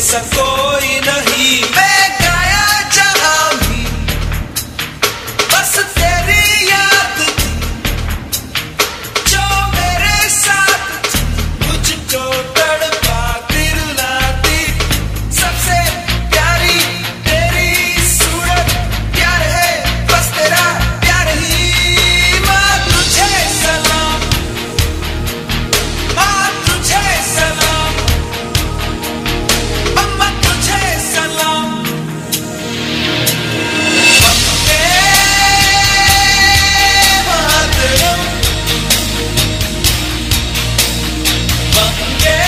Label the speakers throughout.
Speaker 1: जैसा कोई नहीं। मैं गाया जहां भी बस तेरी याद थी, जो मेरे साथ थी, मुझको तड़पाती रुलाती। सबसे प्यारी तेरी सूरत, प्यार है बस तेरा प्यार ही। माँ तुझे सलाम, माँ तुझे सलाम, अम्मा तुझे सलाम। वंदे मातरम, वंदे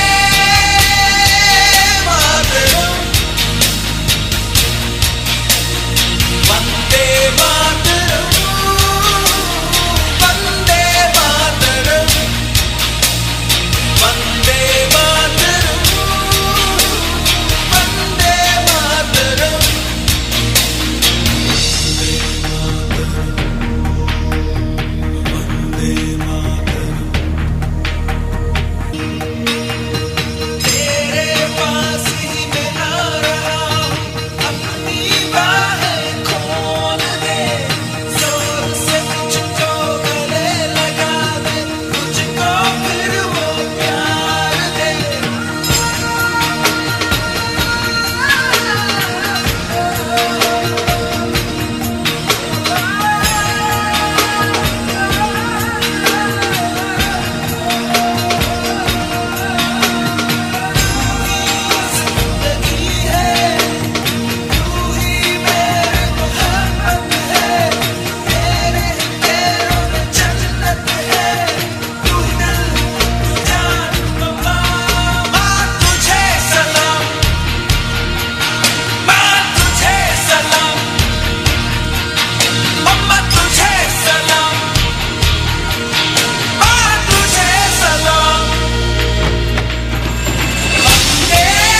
Speaker 1: मातरम, वंदे मातरम, वंदे मातरम, वंदे मातरम, वंदे मातरम। तेरे पास ही मैं आ रहा हूँ, अपनी बाहें खोल दे, जोर से मुझको गले लगा दे, मुझको फिर वो प्यार दे। जिंदगी है तू ही मेरी मोहब्बत है, तेरे पैरों में जन्नत है, तू ही दिल तू जान बाबा। माँ तुझे सलाम, माँ तुझे सलाम, मम्मा तुझे सलाम, माँ तुझे सलाम। वंदे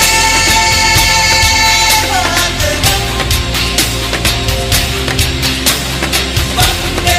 Speaker 1: मातरम, वंदे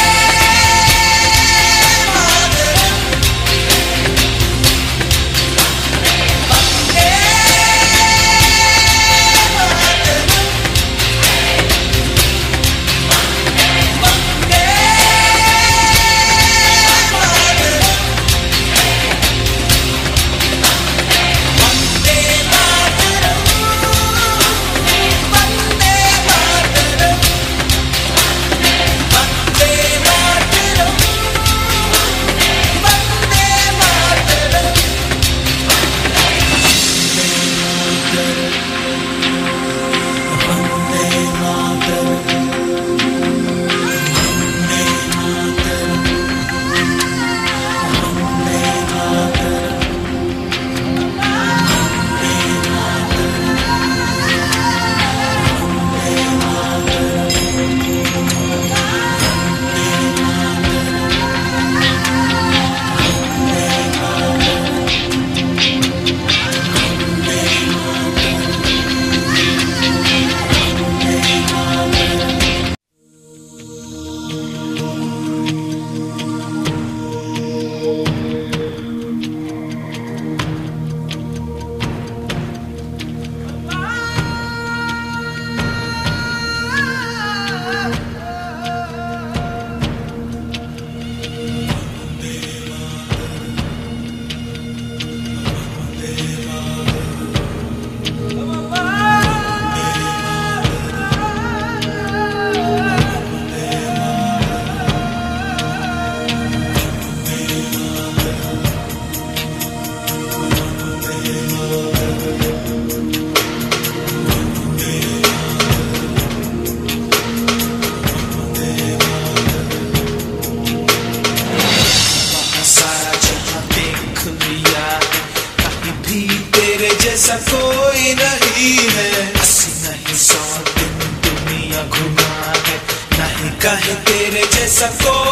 Speaker 1: जैसा कोई नहीं है, 80 नहीं 100 दिन दुनिया घुमा है, नहीं कहीं तेरे जैसा कोई